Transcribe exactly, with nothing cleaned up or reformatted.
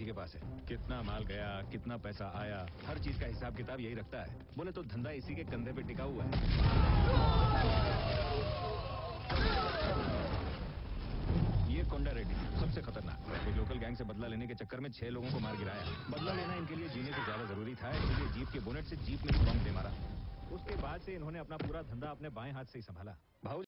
साथी के पास है। कितना माल गया, कितना पैसा आया, हर चीज का हिसाब किताब यही रखता है। बोले तो धंधा इसी के कंधे पे टिका हुआ है। ये कोंडा रेड्डी सबसे खतरनाक। एक लोकल गैंग से बदला लेने के चक्कर में छह लोगों को मार गिराया। बदला लेना इनके लिए जीने से ज्यादा जरूरी था, इसलिए जीप के बोनेट से जीप में ही बम दे मारा। उसके बाद से इन्होंने अपना पूरा धंधा अपने बाएं हाथ से ही संभाला। भाऊ